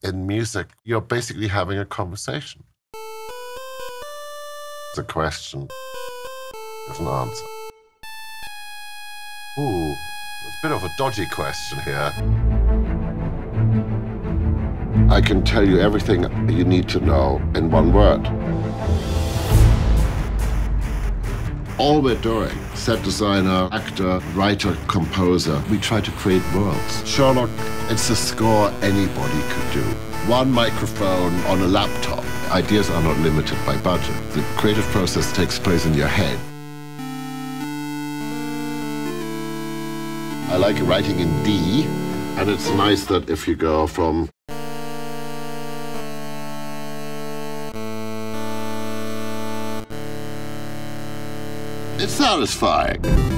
In music, you're basically having a conversation. It's a question. There's an answer. Ooh, it's a bit of a dodgy question here. I can tell you everything you need to know in one word. All we're doing, set designer, actor, writer, composer, we try to create worlds. Sherlock, it's a score anybody could do. One microphone on a laptop. Ideas are not limited by budget. The creative process takes place in your head. I like writing in D, and it's nice that if you go from it's satisfying.